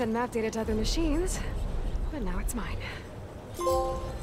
send map data to other machines, but now it's mine.